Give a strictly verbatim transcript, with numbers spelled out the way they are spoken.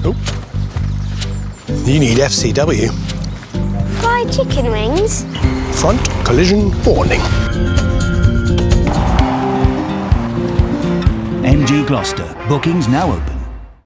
Oh. You need F C W. Fried chicken wings? Front collision warning. M G Gloster. Bookings now open.